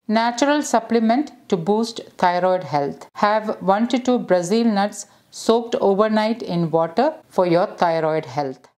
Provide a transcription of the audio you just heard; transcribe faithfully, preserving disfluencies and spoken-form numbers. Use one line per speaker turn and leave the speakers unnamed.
Natural supplement to boost thyroid health. Have one to two Brazil nuts soaked overnight in water for your thyroid health.